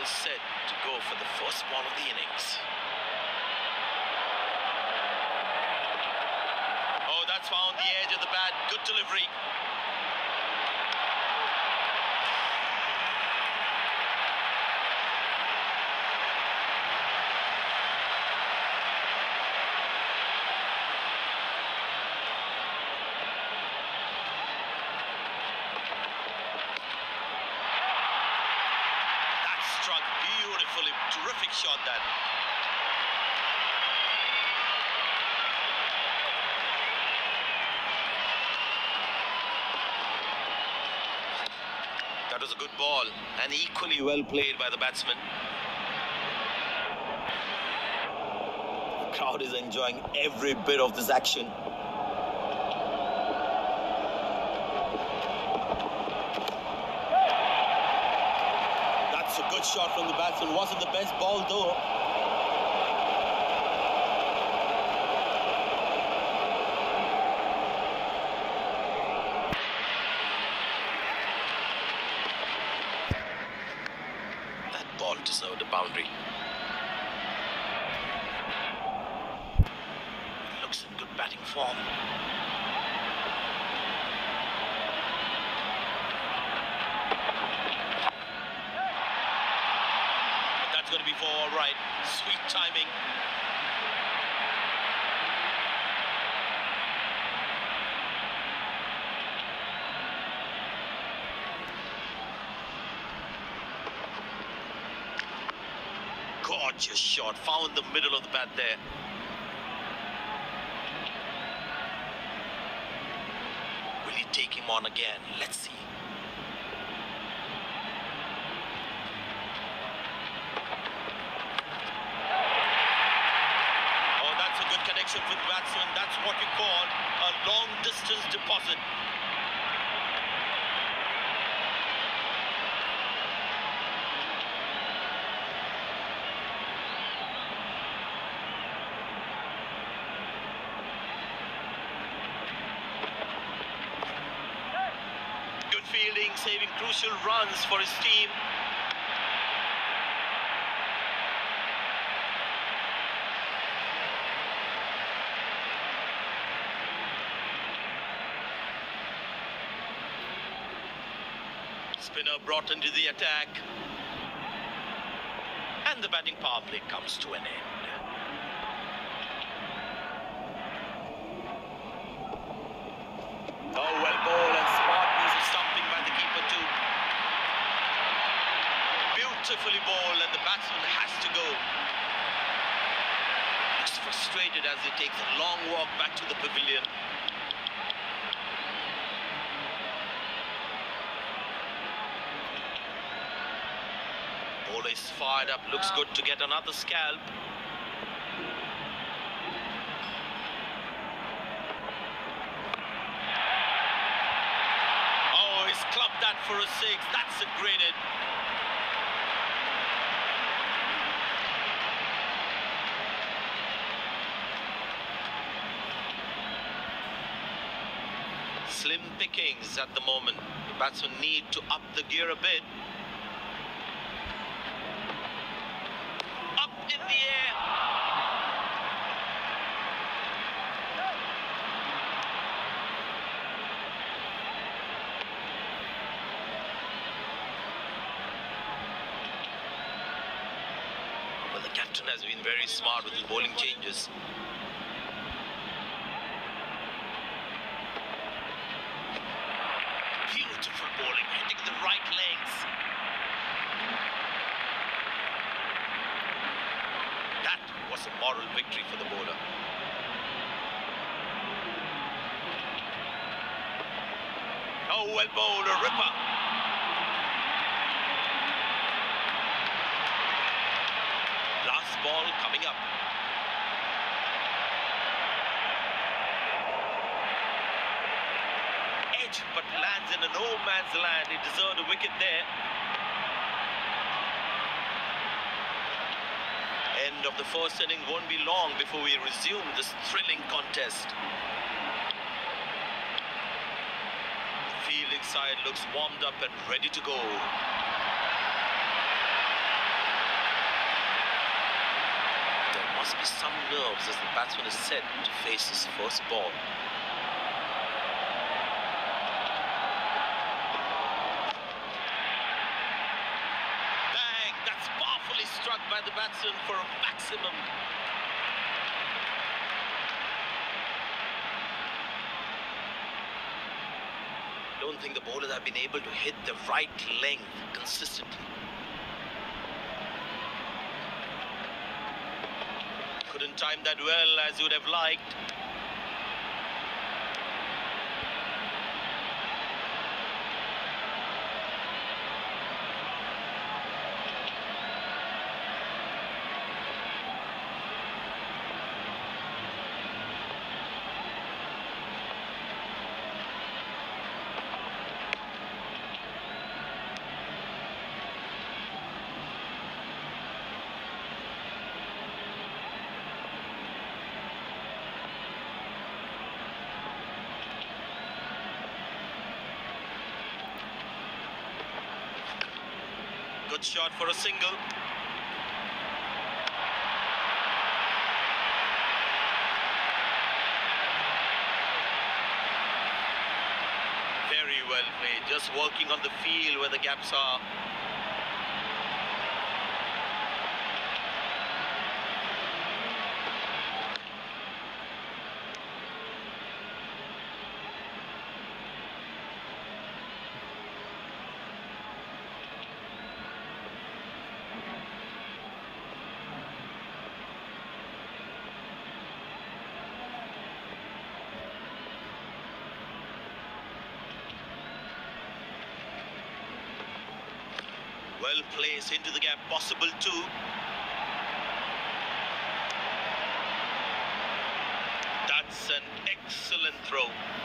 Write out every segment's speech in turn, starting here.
set to go for the first ball of the innings. Oh, that's found the edge of the bat. Good delivery. Struck beautifully. Terrific shot that. That was a good ball and equally well played by the batsman. The crowd is enjoying every bit of this action. Good shot from the batsman. Wasn't the best ball though. That ball deserved a boundary. Looks in good batting form. Going to be for all right. Sweet timing. Gorgeous shot. Found the middle of the bat there. Will he take him on again? Let's see. Connection with batsman, that's what you call a long distance deposit. Good fielding, saving crucial runs for his team. Spinner brought into the attack. And the batting power play comes to an end. Oh, well bowled and smart piece of stumping by the keeper too. Beautifully bowled and the batsman has to go. Looks frustrated as he takes a long walk back to the pavilion. Bowler is fired up, looks good to get another scalp. Oh, he's clubbed that for a six. That's a great hit. Slim pickings at the moment. The batsmen need to up the gear a bit. In the air. Well, the captain has been very smart with his bowling changes. Beautiful bowling, hitting the right legs. That was a moral victory for the bowler. Oh, well bowled, a ripper. Last ball coming up. Edge, but lands in a no man's land. He deserved a wicket there. End of the first inning won't be long before we resume this thrilling contest. Fielding side looks warmed up and ready to go. must be some nerves as the batsman is set to face his first ball. Bang! That's powerfully struck by the batsman for a maximum. Don't think the bowlers have been able to hit the right length consistently. Couldn't time that well as you would have liked. Good shot for a single. Very well played. Just working on the field where the gaps are. Well placed into the gap, possible too. That's an excellent throw.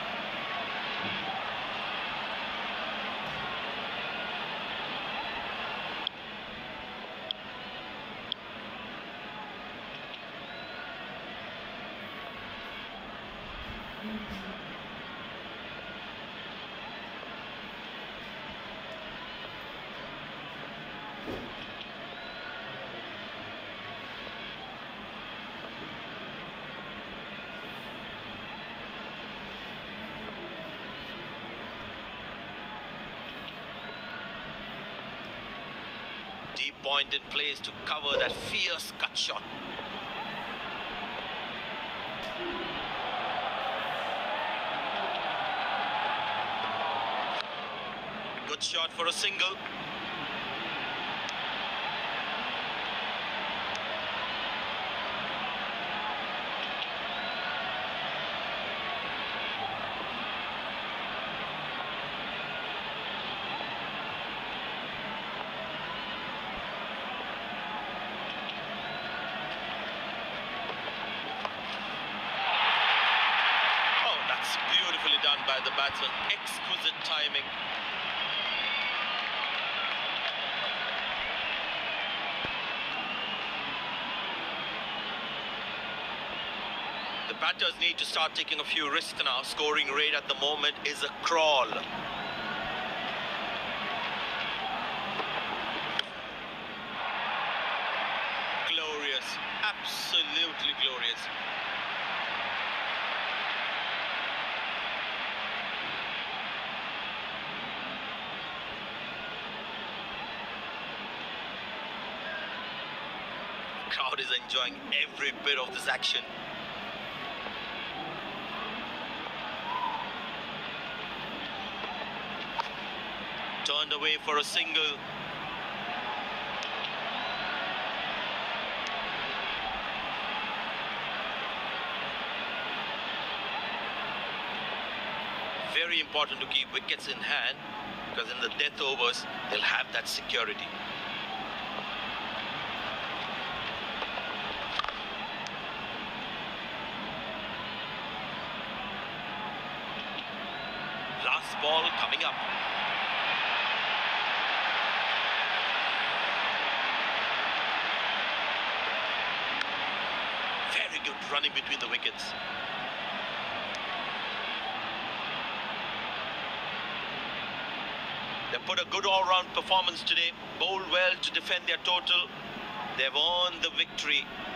Deep point in place to cover that fierce cut shot. Good shot for a single. Beautifully done by the batsman. Exquisite timing. The batters need to start taking a few risks now. Scoring rate at the moment is a crawl. Glorious. Absolutely glorious. Crowd is enjoying every bit of this action. Turned away for a single. Very important to keep wickets in hand, because in the death overs they'll have that security. Last ball coming up. Very good running between the wickets. They put a good all-round performance today, bowled well to defend their total. They've earned the victory.